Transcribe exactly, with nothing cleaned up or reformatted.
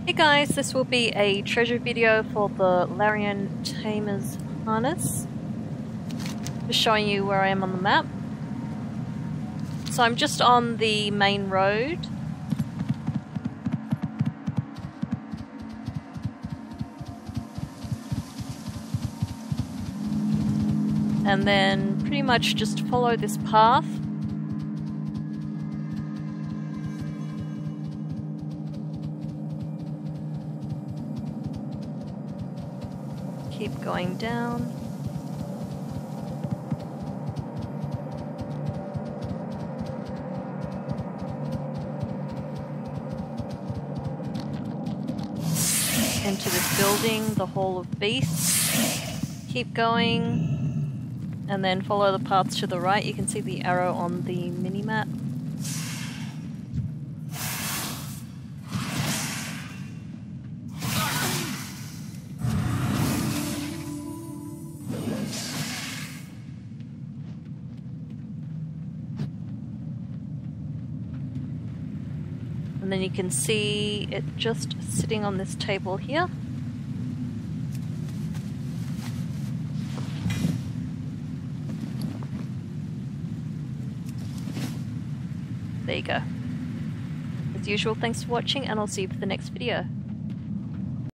Hey guys, this will be a treasure video for the Larion Tamer Harness. Just showing you where I am on the map. So I'm just on the main road. And then pretty much just follow this path. Keep going down. Into this building, the Hall of Beasts. Keep going, and then follow the paths to the right. You can see the arrow on the mini-map. And then you can see it just sitting on this table here. There you go. As usual, thanks for watching, and I'll see you for the next video.